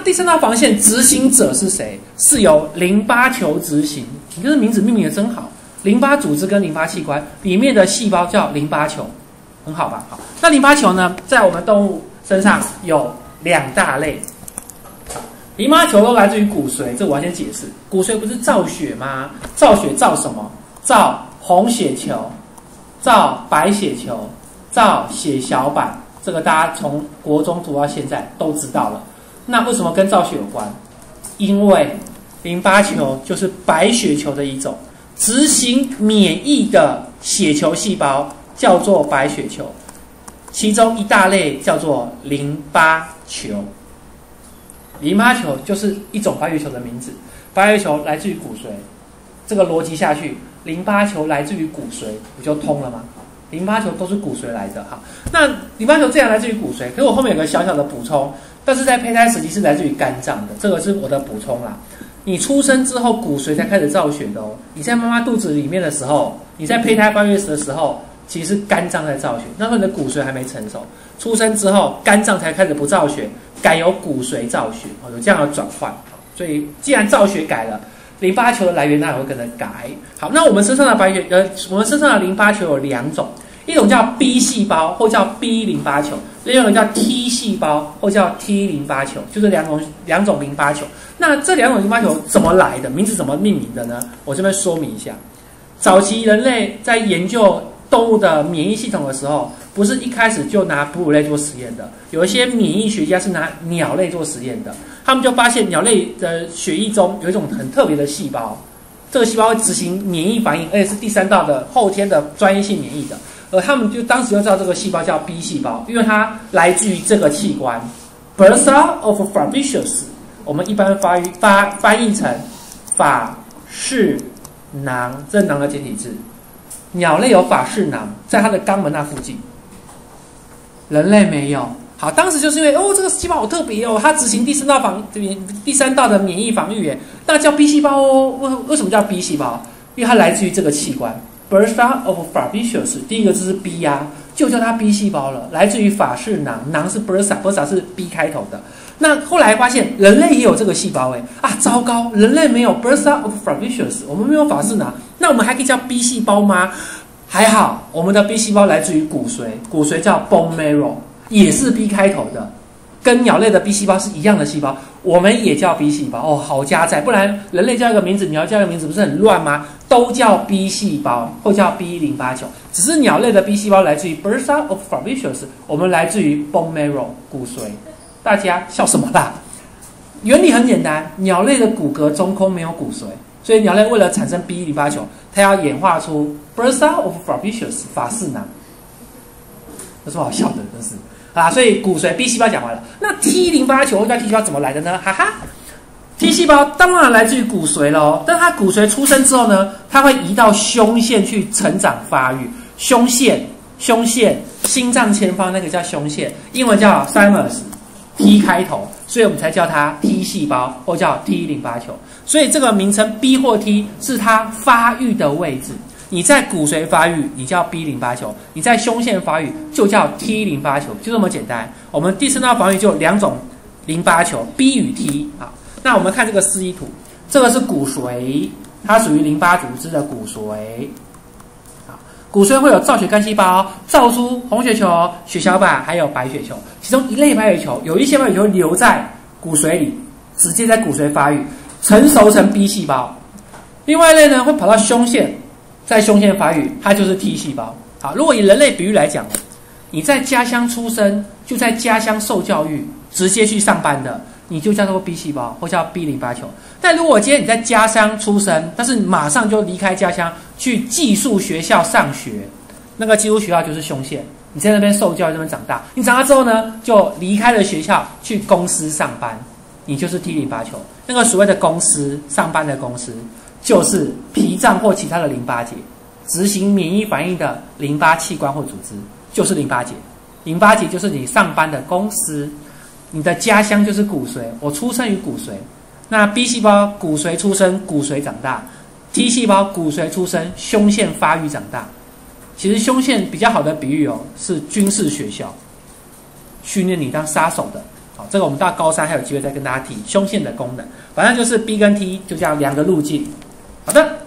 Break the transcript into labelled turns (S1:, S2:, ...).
S1: 第三道防线执行者是谁？是由淋巴球执行。你这个名字命名的真好，淋巴组织跟淋巴器官里面的细胞叫淋巴球，很好吧？好，那淋巴球呢，在我们动物身上有2大类。淋巴球都来自于骨髓，这我要先解释。骨髓不是造血吗？造血造什么？造红血球，造白血球，造血小板。这个大家从国中读到现在都知道了。那为什么跟造血有关？因为淋巴球就是白血球的一种，执行免疫的血球细胞叫做白血球，其中一大类叫做淋巴球。淋巴球就是一种白血球的名字，白血球来自于骨髓，这个逻辑下去，淋巴球来自于骨髓，不就通了吗？淋巴球都是骨髓来的哈。那淋巴球这样来自于骨髓，可是我后面有个小小的补充，但是在胚胎时期是来自于肝脏的，这个是我的补充啦。你出生之后骨髓才开始造血的哦，你在妈妈肚子里面的时候，你在胚胎发育的时候，其实是肝脏在造血，那时候你的骨髓还没成熟。出生之后，肝脏才开始不造血，改由骨髓造血，有这样的转换。所以既然造血改了，淋巴球的来源当然会跟着改。好，那我们身上的我们身上的淋巴球有2种，一种叫 B 细胞或叫 B 淋巴球，另外一种叫 T 细胞或叫 T 淋巴球，就是两种淋巴球。那这2种淋巴球怎么来的？名字怎么命名的呢？我这边说明一下。早期人类在研究动物的免疫系统的时候，不是一开始就拿哺乳类做实验的，有一些免疫学家是拿鸟类做实验的，他们就发现鸟类的血液中有一种很特别的细胞，这个细胞会执行免疫反应，而且是第3道的后天的专业性免疫的，而他们就当时就知道这个细胞叫 B 细胞，因为它来自于这个器官 Bursa of Fabricius， 我们一般翻译成法氏囊，这囊的简体字。鸟类有法氏囊，在它的肛门那附近，人类没有。好，当时就是因为这个细胞好特别哦，它执行第3道的免疫防御耶，那叫 B 细胞哦。为什么叫 B 细胞？因为它来自于这个器官 Bursa of Fabricius， 第一个字是 B 呀，就叫它 B 细胞了，来自于法氏囊，囊是 Bursa 是 B 开头的。那后来发现人类也有这个细胞糟糕，人类没有 Bursa of Fabricius， 我们没有法氏囊，那我们还可以叫 B 细胞吗？还好，我们的 B 细胞来自于骨髓，骨髓叫 bone marrow， 也是 B 开头的，跟鸟类的 B 细胞是一样的细胞，我们也叫 B 细胞哦，好加载，不然人类叫一个名字，鸟叫一个名字，不是很乱吗？都叫 B 细胞或叫 B 淋巴球，只是鸟类的 B 细胞来自于 Bursa of Fabricius， 我们来自于 bone marrow 骨髓。大家笑什么啦？原理很简单，鸟类的骨骼中空没有骨髓，所以鸟类为了产生 B 淋巴球，它要演化出 Bursa of Fabricius 法氏囊。有什么好笑的？真是啊！所以骨髓 B 细胞讲完了，那 T 淋巴球或叫 T 细胞怎么来的呢？哈哈 ，T 细胞当然来自于骨髓咯，但它骨髓出生之后呢，它会移到胸腺去成长发育。胸腺，心脏前方那个叫胸腺，英文叫 thymus。T 开头，所以我们才叫它 T 细胞或叫 T 淋巴球。所以这个名称 B 或 T 是它发育的位置。你在骨髓发育，你叫 B 淋巴球；你在胸腺发育，就叫 T 淋巴球，就这么简单。我们第3道防御就2种淋巴球 B 与 T。好，那我们看这个示意图，这个是骨髓，它属于淋巴组织的骨髓。骨髓会有造血干细胞，造出红血球、血小板，还有白血球。其中一类白血球，有一些白血球留在骨髓里，直接在骨髓发育，成熟成 B 细胞。另外一类呢，会跑到胸腺，在胸腺发育，它就是 T 细胞。好，如果以人类比喻来讲，你在家乡出生，就在家乡受教育，直接去上班的，你就叫做 B 细胞或叫 B 淋巴球。但如果今天你在家乡出生，但是马上就离开家乡去寄宿学校上学，那个寄宿学校就是胸腺，你在那边受教育，在那边长大，你长大之后呢，就离开了学校去公司上班，你就是 T 淋巴球。那个所谓的公司，上班的公司，就是脾脏或其他的淋巴结，执行免疫反应的淋巴器官或组织，就是淋巴结。淋巴结就是你上班的公司，你的家乡就是骨髓。我出生于骨髓。那 B 细胞骨髓出生，骨髓长大 ；T 细胞骨髓出生，胸腺发育长大。其实胸腺比较好的比喻是军事学校，训练你当杀手的， 好，这个我们到高三还有机会再跟大家提胸腺的功能。反正就是 B 跟 T 就这样2个路径。好的。